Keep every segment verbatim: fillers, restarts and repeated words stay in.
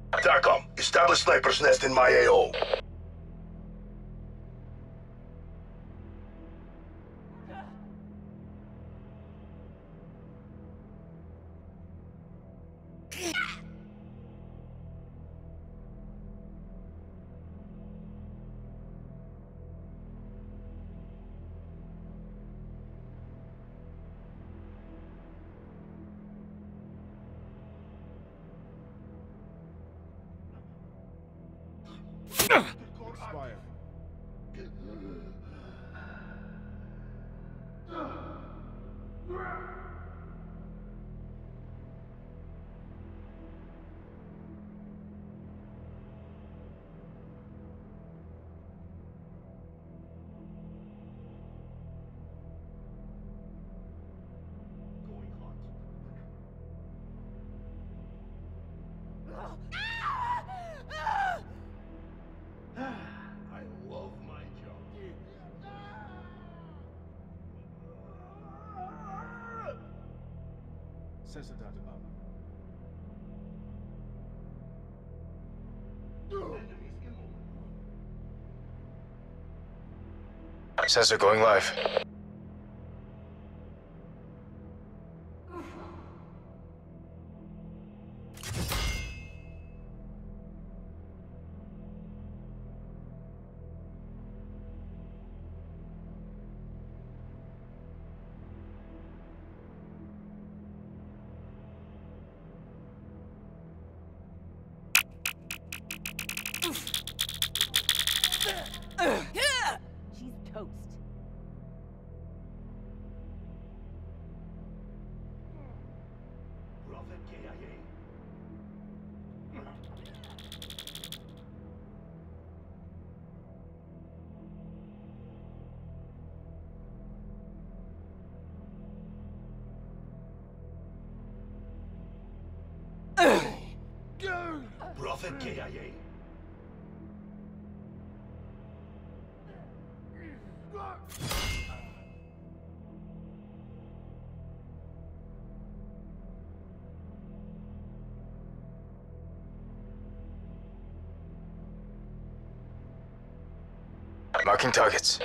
TACOM, establish sniper's nest in my A O. Expired. Going hot. I love my job. Sensor data up. Enemies immobile. Sensor going live. She's toast. Prophet K I A. Prophet K I A. Marking targets.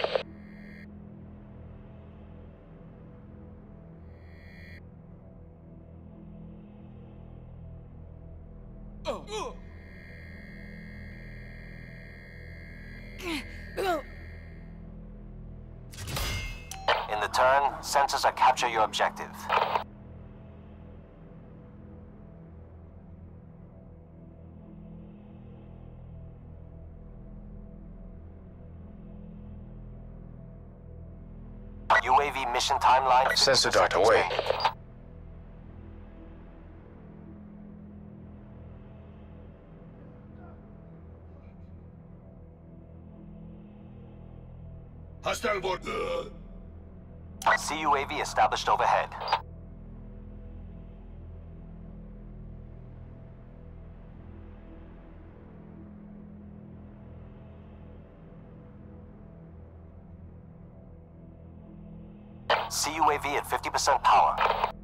In the turn, sensors are capture your objective. U A V mission timeline. Sensor dart away. Hostile board. C U A V established overhead. C U A V at fifty percent power.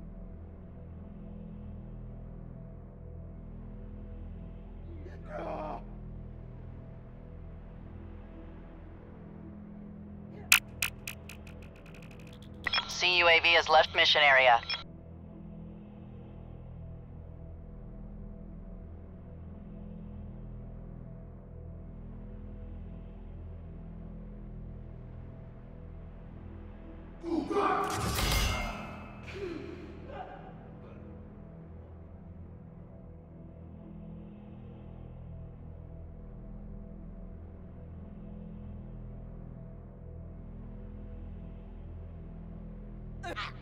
C U A V has left mission area. Ah!